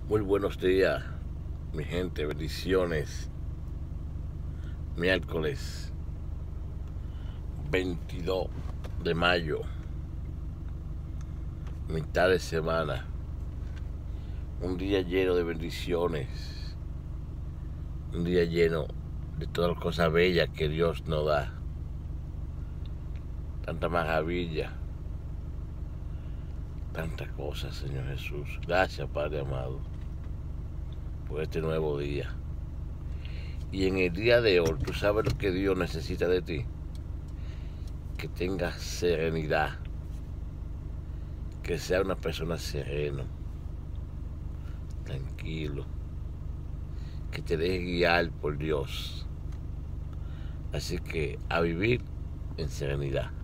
Muy buenos días, mi gente, bendiciones. Miércoles 22 de mayo, mitad de semana. Un día lleno de bendiciones. Un día lleno de todas las cosas bellas que Dios nos da. Tanta maravilla. Tantas cosas, Señor Jesús. Gracias, Padre amado, por este nuevo día. Y en el día de hoy, tú sabes lo que Dios necesita de ti. Que tengas serenidad. Que sea una persona sereno, tranquilo. Que te deje guiar por Dios. Así que a vivir en serenidad.